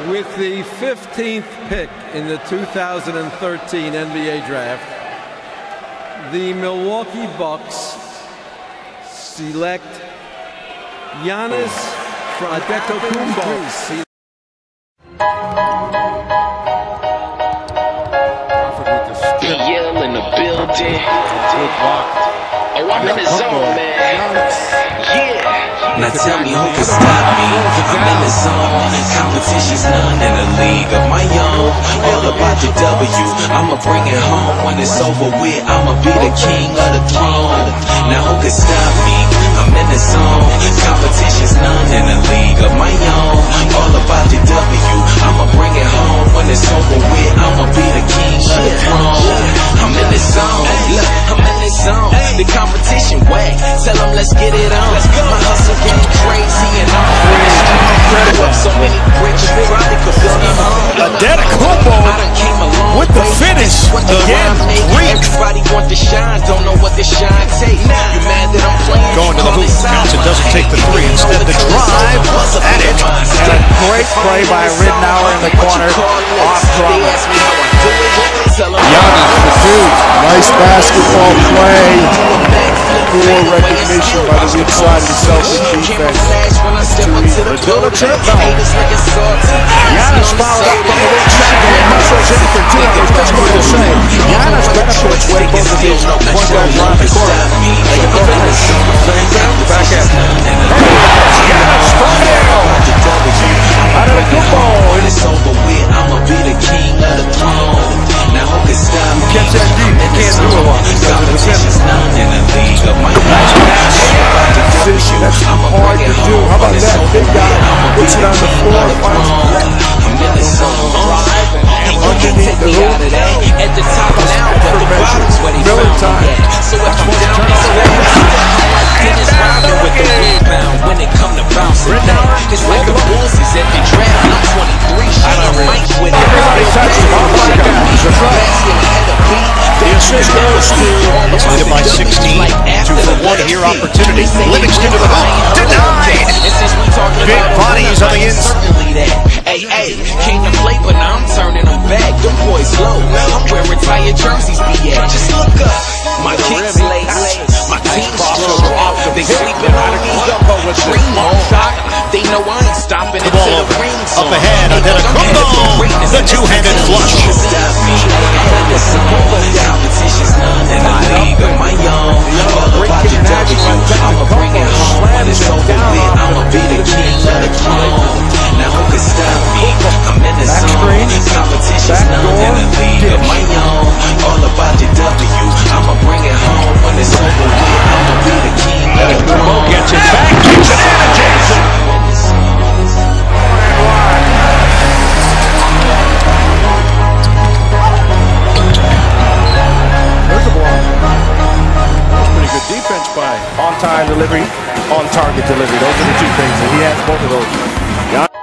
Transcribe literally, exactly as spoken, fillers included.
With the fifteenth pick in the two thousand thirteen N B A draft, the Milwaukee Bucks select Giannis Antetokounmpo. Yell in the building. Oh, I'm in the zone, man. Yeah. Now tell me who can stop me. I'm in the zone. Competition's none in a league of my own. All about the W. I'ma bring it home when it's over with. I'ma be the king of the throne. Now who can stop me? I'm in the zone. Competition's none in a league of my own. All about the W. I'ma bring it home when it's over with. I'ma be the king of the throne. I'm in the zone. Look, I'm in the zone. The competition whack. Tell them let's get it on. My hustle game crazy and I'm pretty strong. Throw up so many bricks, you probably could build a home. Antetokounmpo with the finish again. Everybody want the shine, don't know what the shine takes. You mad that I'm playing? Going to the hoop. Johnson doesn't take the three. Instead, the drive at it. And a great play by Ridnour in the corner. Off drama. Giannis, the dude. Nice basketball play. Poor recognition by the weak side of the Celtics defense. Let's build a trip now. Giannis fouled up on the weak side. Muscles in for two. I was just going to say, Giannis benefits when both of these one guys are on the court. They can both finish. Same thing. Back at Giannis from there. Antetokounmpo. It's over with. I'ma be the king of the throne. Now who can stop me? Catch that deep. You can't do it once. Competition's none in the league of my Nice pass. That's hard to do. How about that? Big guy puts it on the floor. I'm in the zone. Underneath the hoop. At the top now, but the bottom's where they found me at. So if I'm down, it's like Dennis Rodman with the rebound when it come to bouncing back. It's like the Bulls is at the draft. I'm twenty-three, she a mic with it. Everybody touches it. Oh my God. The assist goes to leading by sixteen. Two for one here opportunity. Livingston to the hoop. Denied. Big bodies on the inside. Hey, hey, came to play, but now I'm turning them back. Them boys low. I'm where retired jerseys be at. Just look up. My kicks lace. My team's strong. They sleeping on me. Dream on. They know I ain't stopping The ball over. Up ahead. Antetokounmpo. The two-handed flush. Competition's none in the league of my own. All about the W. I'ma bring it home when it's over with. I'ma be the king of the throne. Now who can stop me? I'm in the zone. Competition's none in the league of my own. All about the W. I'ma bring it home when it's over with. I'ma be the king of the throne. Gets it back. Kicks it out of Jason. Defense by on-time delivery, on-target delivery. Those are the two things, and he has both of those.